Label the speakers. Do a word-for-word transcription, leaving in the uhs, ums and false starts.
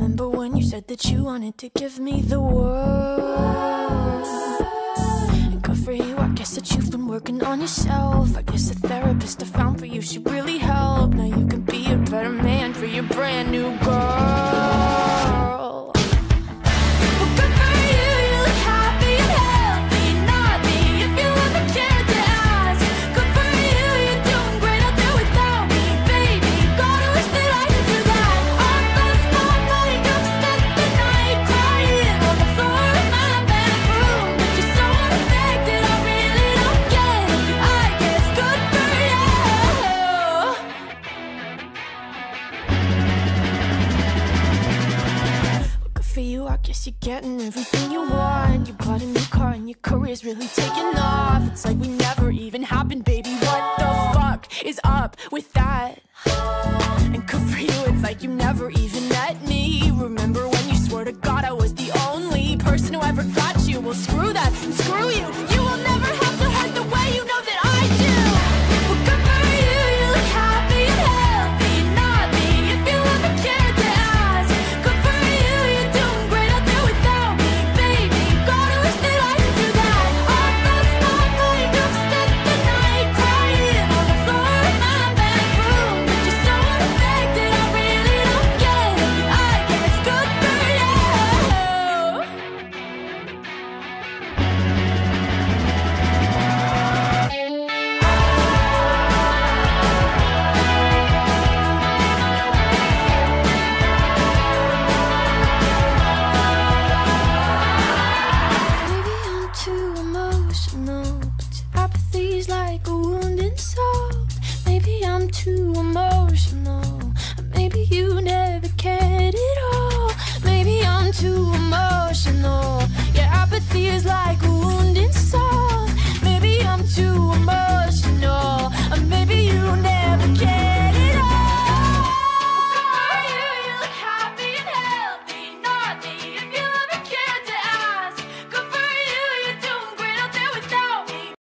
Speaker 1: Remember when you said that you wanted to give me the world? And good for you, I guess that you've been working on yourself. I guess the therapist I found for you should really help. Now you can be a better man for your brand new girl. For you, I guess you're getting everything you want. You bought a new car and your career's really taking off. It's like we never even happened, baby. What the fuck is up with that? And good for you, it's like you never even met me. Remember when you swore to God I was the only person who ever got you? Well, screw that and screw you.